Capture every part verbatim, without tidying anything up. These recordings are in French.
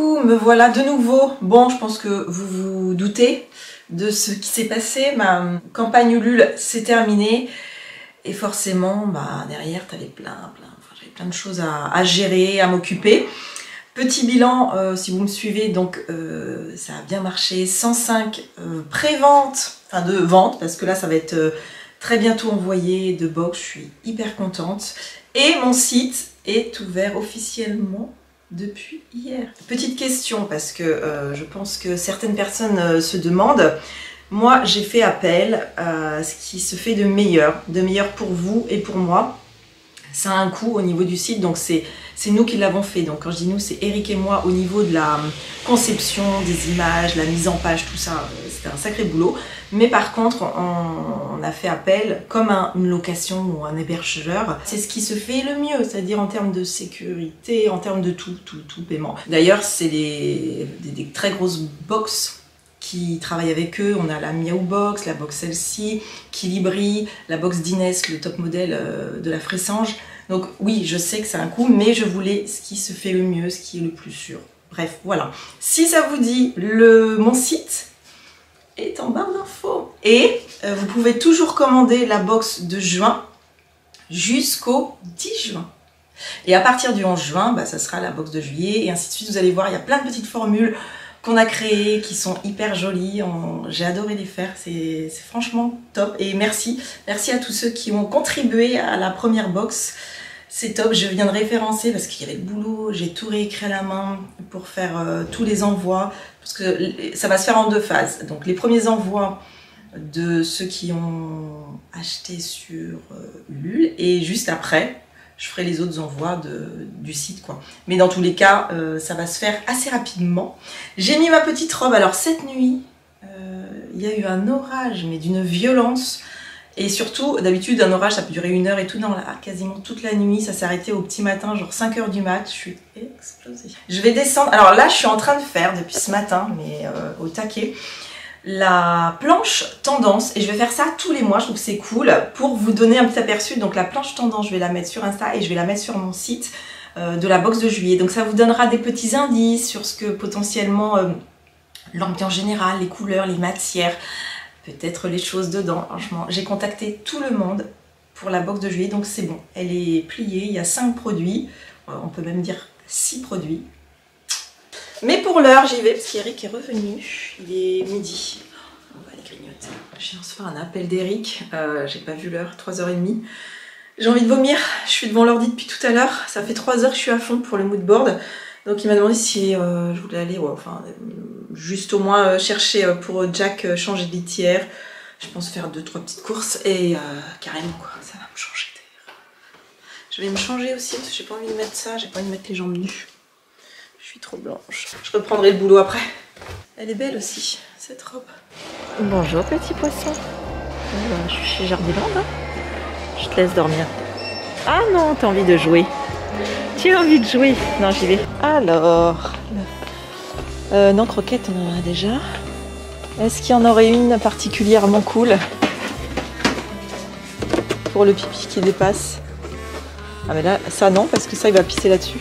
coucou, me voilà de nouveau. Bon, je pense que vous vous doutez de ce qui s'est passé. Ma campagne Ulule s'est terminée. Et forcément, bah, derrière, tu avais plein, plein, enfin, j'avais plein de choses à, à gérer, à m'occuper. Petit bilan, euh, si vous me suivez, donc euh, ça a bien marché. cent cinq euh, pré-ventes, enfin de ventes, parce que là, ça va être euh, très bientôt envoyé de box. Je suis hyper contente. Et mon site est ouvert officiellement depuis hier. Petite question, parce que euh, je pense que certaines personnes euh, se demandent. Moi, j'ai fait appel à ce qui se fait de meilleur, de meilleur pour vous et pour moi. Ça a un coût au niveau du site, donc c'est nous qui l'avons fait. Donc quand je dis nous, c'est Eric et moi au niveau de la conception des images, la mise en page, tout ça, c'était un sacré boulot. Mais par contre, on, on a fait appel comme un, une location ou un hébergeur. C'est ce qui se fait le mieux, c'est-à-dire en termes de sécurité, en termes de tout, tout, tout paiement. D'ailleurs, c'est des, des, des très grosses box qui travaillent avec eux. On a la Miaou Box, la box celle-ci, Kilibri, la box d'Inès, le top modèle de la Fressange. Donc oui, je sais que c'est un coût, mais je voulais ce qui se fait le mieux, ce qui est le plus sûr. Bref, voilà. Si ça vous dit, le, mon site est en barre d'infos. Et euh, vous pouvez toujours commander la box de juin jusqu'au dix juin. Et à partir du onze juin, bah, ça sera la box de juillet et ainsi de suite. Vous allez voir, il y a plein de petites formules qu'on a créées, qui sont hyper jolies. On... J'ai adoré les faire, c'est franchement top. Et merci, merci à tous ceux qui ont contribué à la première box. C'est top, je viens de référencer parce qu'il y avait le boulot, j'ai tout réécrit à la main pour faire euh, tous les envois. Parce que ça va se faire en deux phases. Donc les premiers envois de ceux qui ont acheté sur euh, Ulule et juste après, je ferai les autres envois de, du site, quoi. Mais dans tous les cas, euh, ça va se faire assez rapidement. J'ai mis ma petite robe. Alors cette nuit, euh, il y a eu un orage, mais d'une violence. Et surtout, d'habitude, un orage, ça peut durer une heure et tout. Non, là, quasiment toute la nuit, ça s'est arrêté au petit matin, genre cinq heures du mat. Je suis explosée. Je vais descendre. Alors là, je suis en train de faire, depuis ce matin, mais euh, au taquet, la planche tendance, et je vais faire ça tous les mois, je trouve que c'est cool, pour vous donner un petit aperçu. Donc la planche tendance, je vais la mettre sur Insta et je vais la mettre sur mon site euh, de la box de juillet. Donc ça vous donnera des petits indices sur ce que potentiellement euh, l'ambiance générale, les couleurs, les matières, peut-être les choses dedans. Franchement, j'ai contacté tout le monde pour la box de juillet, donc c'est bon. Elle est pliée, il y a cinq produits, euh, on peut même dire six produits. Mais pour l'heure, j'y vais parce qu'Eric est revenu. Il est midi. On va aller grignoter. Je viens de se faire un appel d'Eric. Euh, J'ai pas vu l'heure, trois heures trente. J'ai envie de vomir. Je suis devant l'ordi depuis tout à l'heure. Ça fait trois heures que je suis à fond pour le mood board. Donc il m'a demandé si euh, je voulais aller, ouais, enfin, euh, juste au moins euh, chercher euh, pour Jack euh, changer de litière. Je pense faire deux, trois petites courses et euh, carrément quoi, ça va me changer d'air. Je vais me changer aussi parce que j'ai pas envie de mettre ça, j'ai pas envie de mettre les jambes nues. Je suis trop blanche. Je reprendrai le boulot après. Elle est belle aussi, cette robe. Bonjour petit poisson. Alors, je suis chez Jardiland, hein. Je te laisse dormir. Ah non, t'as envie de jouer. Tu as envie de jouer. Non, j'y vais. Alors, euh, non, croquette, on en a déjà. Est-ce qu'il y en aurait une particulièrement cool pour le pipi qui dépasse? Ah mais là, ça non, parce que ça, il va pisser là-dessus.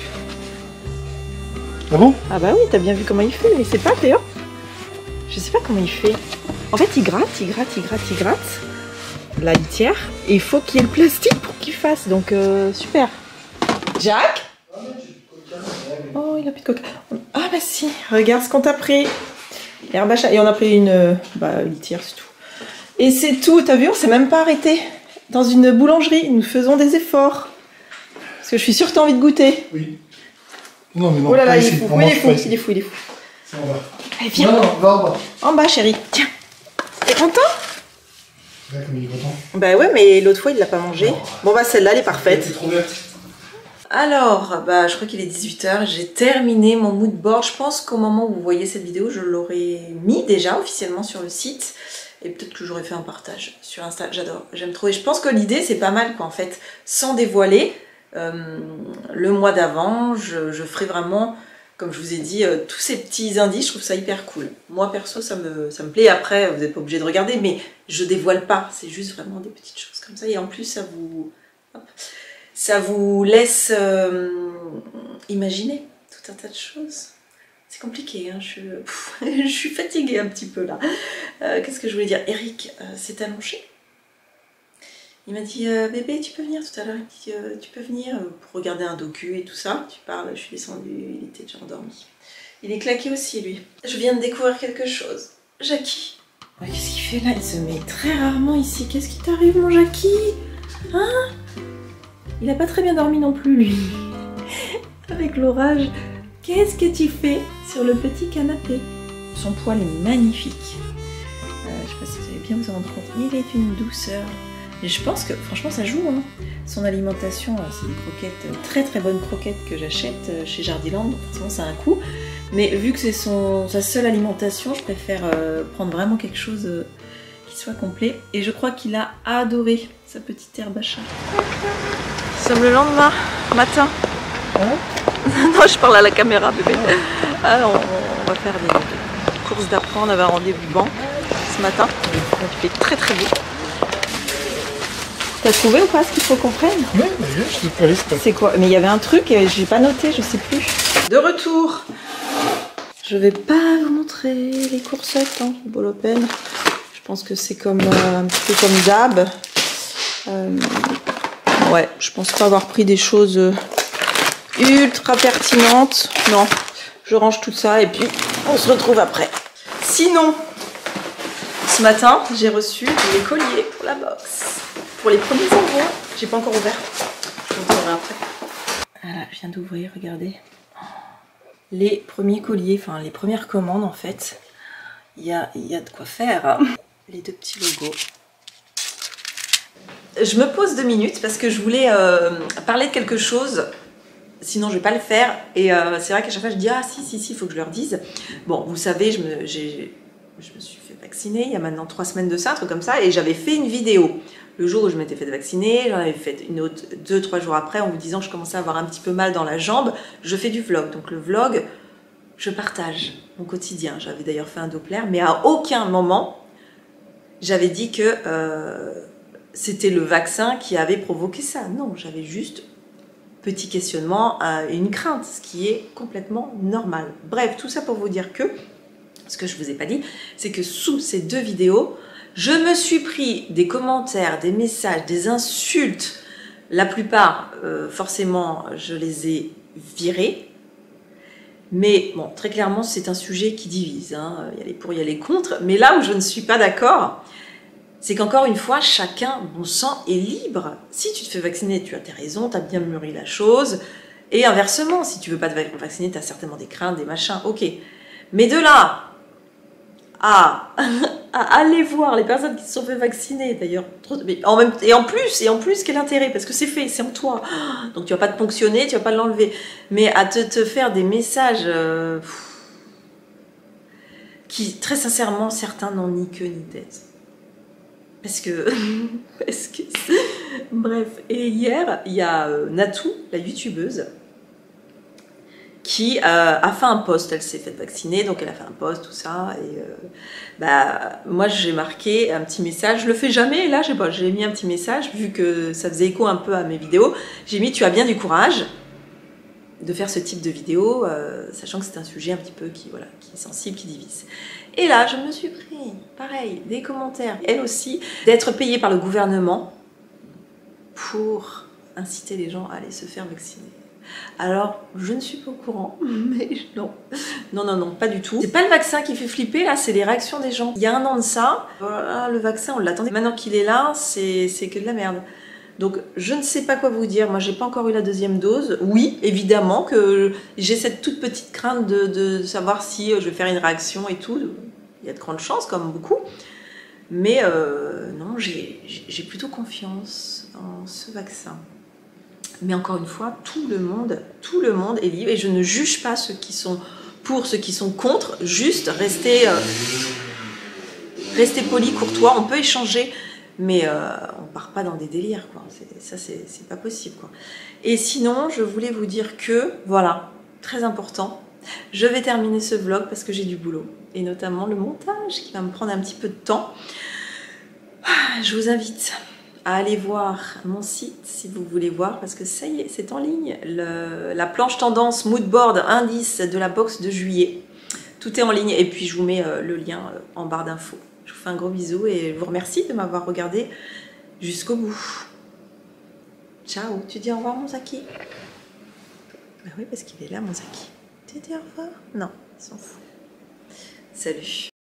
Ah bon? Ah bah oui, t'as bien vu comment il fait, mais c'est pas Théo. Je sais pas comment il fait. En fait, il gratte, il gratte, il gratte, il gratte la litière. Et il faut qu'il y ait le plastique pour qu'il fasse. Donc, euh, super. Jack? Oh, il a plus de coca. Ah bah si, regarde ce qu'on t'a pris. Herbe à chat. Et on a pris une bah, litière, c'est tout. Et c'est tout, t'as vu, on s'est même pas arrêté. Dans une boulangerie, nous faisons des efforts. Parce que je suis sûre que t'as envie de goûter. Oui. Non, mais non, oh là là, il est ici. fou, oui, il est fou, il est fou, il est fou. C'est en bas. Allez, viens. Non, non, va en bas. En bas, chérie. Tiens. T'es content? Regarde comme il est content. Bah ouais, mais l'autre fois, il l'a pas mangé. Oh. Bon bah celle-là, elle est parfaite. C'est trop verte. Alors, bah, je crois qu'il est dix-huit heures. J'ai terminé mon mood board. Je pense qu'au moment où vous voyez cette vidéo, je l'aurais mis déjà officiellement sur le site. Et peut-être que j'aurais fait un partage sur Insta. J'adore, j'aime trop. Et je pense que l'idée, c'est pas mal, quoi, en fait, sans dévoiler. Euh, le mois d'avant, je, je ferai vraiment, comme je vous ai dit, euh, tous ces petits indices. Je trouve ça hyper cool. Moi perso, ça me, ça me plaît. Après, vous n'êtes pas obligé de regarder, mais je dévoile pas. C'est juste vraiment des petites choses comme ça. Et en plus, ça vous, hop, ça vous laisse euh, imaginer tout un tas de choses. C'est compliqué, hein. je, pff, je suis fatiguée un petit peu là. Euh, Qu'est-ce que je voulais dire? Eric euh, s'est allongé. Il m'a dit euh, bébé, tu peux venir tout à l'heure. Il dit euh, tu peux venir pour regarder un docu et tout ça. Tu parles, je suis descendue, il était déjà endormi. Il est claqué aussi lui. Je viens de découvrir quelque chose. Jackie. Ouais, qu'est-ce qu'il fait là? Il se met très rarement ici. Qu'est-ce qui t'arrive mon Jackie? Hein? Il n'a pas très bien dormi non plus lui. Avec l'orage. Qu'est-ce que tu fais sur le petit canapé? Son poil est magnifique. Euh, je ne sais pas si vous allez bien vous en rendre compte. Il est une douceur. Et je pense que franchement ça joue. Hein. Son alimentation, c'est des croquettes, très très bonnes croquettes que j'achète chez Jardiland. Donc forcément ça a un coût. Mais vu que c'est son sa seule alimentation, je préfère euh, prendre vraiment quelque chose euh, qui soit complet. Et je crois qu'il a adoré sa petite herbe à chat. Nous sommes le lendemain matin. Hein? Non, je parle à la caméra, bébé. Alors, on va faire des courses d'après. On avait un rendez-vous banc ce matin. Il fait très très beau. T'as trouvé ou pas ce qu'il faut qu'on prenne? Oui, je sais pas liste. C'est quoi? Mais il y avait un truc et j'ai pas noté, je sais plus. De retour. Je vais pas vous montrer les coursettes, hein, Bolopen. Je pense que c'est comme euh, un petit peu comme d'hab. Euh, ouais, je pense pas avoir pris des choses. Euh, ultra pertinente. Non, je range tout ça et puis on se retrouve après. Sinon, ce matin, j'ai reçu les colliers pour la box. Pour les premiers envois. J'ai pas encore ouvert. Je vous montrerai après. Voilà, je viens d'ouvrir, regardez. Les premiers colliers, enfin les premières commandes en fait. Il y a, y a de quoi faire. Hein. Les deux petits logos. Je me pose deux minutes parce que je voulais euh, parler de quelque chose. Sinon je vais pas le faire et euh, c'est vrai qu'à chaque fois je dis ah si si si il faut que je leur dise. Bon vous savez je me, j'ai, je me suis fait vacciner il y a maintenant trois semaines de ça, un truc comme ça, et j'avais fait une vidéo le jour où je m'étais fait vacciner, j'en avais fait une autre deux trois jours après en vous disant que je commençais à avoir un petit peu mal dans la jambe. Je fais du vlog, donc le vlog je partage mon quotidien. J'avais d'ailleurs fait un Doppler mais à aucun moment j'avais dit que euh, c'était le vaccin qui avait provoqué ça. Non, j'avais juste petit questionnement, une crainte, ce qui est complètement normal. Bref, tout ça pour vous dire que, ce que je ne vous ai pas dit, c'est que sous ces deux vidéos, je me suis pris des commentaires, des messages, des insultes. La plupart, euh, forcément, je les ai virés. Mais bon, très clairement, c'est un sujet qui divise. Hein. Il y a les pour, il y a les contre. Mais là où je ne suis pas d'accord, c'est qu'encore une fois, chacun, bon sang, est libre. Si tu te fais vacciner, tu as tes raisons, tu as bien mûri la chose. Et inversement, si tu veux pas te vacciner, tu as certainement des craintes, des machins, ok. Mais de là à, à aller voir les personnes qui se sont fait vacciner, d'ailleurs, en même, et en plus, et en plus, quel intérêt? Parce que c'est fait, c'est en toi. Donc tu vas pas te ponctionner, tu vas pas l'enlever. Mais à te, te faire des messages euh, qui, très sincèrement, certains n'ont ni queue ni tête. Parce que, parce que, bref, et hier, il y a euh, Natou, la youtubeuse, qui euh, a fait un post. Elle s'est fait vacciner, donc elle a fait un post, tout ça, et euh, bah, moi j'ai marqué un petit message, je le fais jamais, et là j'ai bon, mis un petit message, vu que ça faisait écho un peu à mes vidéos, j'ai mis « tu as bien du courage » de faire ce type de vidéo, euh, sachant que c'est un sujet un petit peu qui, voilà, qui est sensible, qui divise. Et là, je me suis pris, pareil, des commentaires, elle aussi, d'être payée par le gouvernement pour inciter les gens à aller se faire vacciner. Alors, je ne suis pas au courant, mais non, non, non, non, pas du tout. C'est pas le vaccin qui fait flipper, là, c'est les réactions des gens. Il y a un an de ça, voilà, le vaccin, on l'attendait. Maintenant qu'il est là, c'est que de la merde. Donc, je ne sais pas quoi vous dire. Moi, j'ai pas encore eu la deuxième dose. Oui, évidemment que j'ai cette toute petite crainte de, de savoir si je vais faire une réaction et tout. Il y a de grandes chances, comme beaucoup. Mais euh, non, j'ai plutôt confiance en ce vaccin. Mais encore une fois, tout le monde, tout le monde est libre. Et je ne juge pas ceux qui sont pour, ceux qui sont contre. Juste rester, euh, rester poli, courtois. On peut échanger. Mais euh, on part pas dans des délires, quoi. Ça, c'est pas possible, quoi. Et sinon, je voulais vous dire que, voilà, très important, je vais terminer ce vlog parce que j'ai du boulot. Et notamment le montage qui va me prendre un petit peu de temps. Je vous invite à aller voir mon site si vous voulez voir, parce que ça y est, c'est en ligne. Le, la planche tendance moodboard indice de la box de juillet. tout est en ligne. Et puis je vous mets euh, le lien euh, en barre d'infos. Je vous fais un gros bisou et je vous remercie de m'avoir regardé jusqu'au bout. Ciao. Tu dis au revoir mon Zaki? Bah oui, parce qu'il est là mon Zaki. Tu dis au revoir? Non, il s'en fout. Salut.